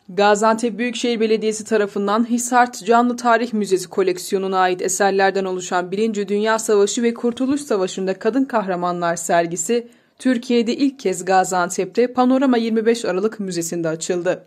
Gaziantep Büyükşehir Belediyesi tarafından Hisart Canlı Tarih Müzesi koleksiyonuna ait eserlerden oluşan 1. Dünya Savaşı ve Kurtuluş Savaşı'nda kadın kahramanlar sergisi, Türkiye'de ilk kez Gaziantep'te Panorama 25 Aralık Müzesi'nde açıldı.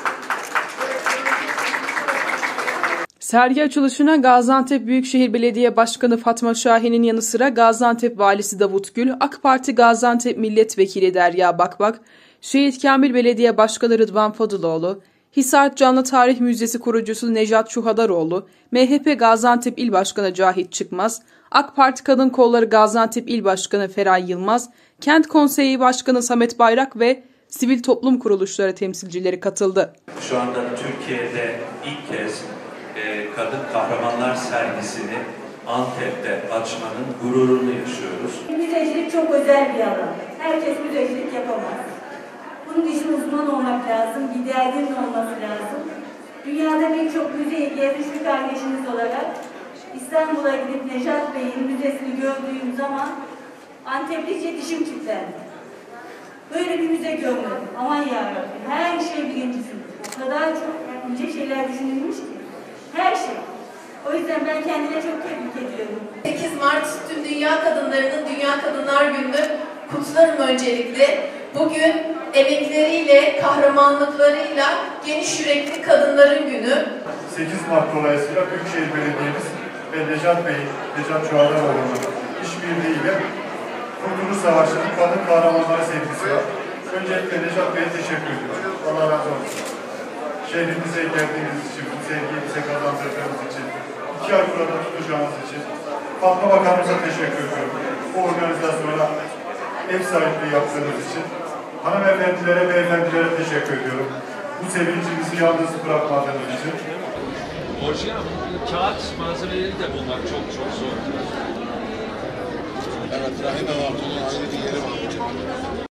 Sergi açılışına Gaziantep Büyükşehir Belediye Başkanı Fatma Şahin'in yanı sıra Gaziantep Valisi Davut Gül, AK Parti Gaziantep Milletvekili Derya Bakbak, Şehit Kamil Belediye Başkanı Rıdvan Fadıloğlu, Hisart Canlı Tarih Müzesi kurucusu Nejat Çuhadaroğlu, MHP Gaziantep İl Başkanı Cahit Çıkmaz, AK Parti Kadın Kolları Gaziantep İl Başkanı Feray Yılmaz, Kent Konseyi Başkanı Samet Bayrak ve sivil toplum kuruluşları temsilcileri katıldı. Şu anda Türkiye'de ilk kez Kadın Kahramanlar sergisini Antep'te açmanın gururunu yaşıyoruz. Müzecilik çok özel bir alan. Herkes müzecilik yapamaz. Bunun için uzman olmak lazım, bir derdinin olması lazım. Dünyada birçok müzeyi gezmiş bir kardeşiniz olarak İstanbul'a gidip Nejat Bey'in müzesini gördüğüm zaman Anteplice dişim kilitlendi. Böyle bir müze görmedim. Aman yarabbim, her şey birincisi. O kadar çok ince şeyler düşünülmüş ki. Her şey. O yüzden ben kendine çok tebrik ediyorum. 8 Mart tüm dünya kadınlarının Dünya Kadınlar Günü'nü kutlarım öncelikle. Bugün emekleriyle, kahramanlıklarıyla geniş yürekli kadınların günü. 8 Mart dolayısıyla Büyükşehir Belediye'miz ve Nejat Çuhadaroğlu'nun işbirliğiyle Kurtuluş Savaşı'nın kadın kahramanları sergisi var. Öncelikle Nejat Bey'e teşekkür ediyorum. Allah razı olsun. Şehrimize geldiğiniz için, bu sergiyi bize kazandırdığınız için, 2 ay burada tutacağınız için Fatma Bakanımıza teşekkür ediyorum. Bu organizasyona ev sahipliği yaptığınız için. Hanımefendilere, beyefendilere teşekkür ediyorum. Bu sevincimizi yalnız bırakmadığınız için. Hocam, kağıt malzemeleri de bulmak çok zor. Evet, Rahime Hatun'un ayrı bir yeri var hocam.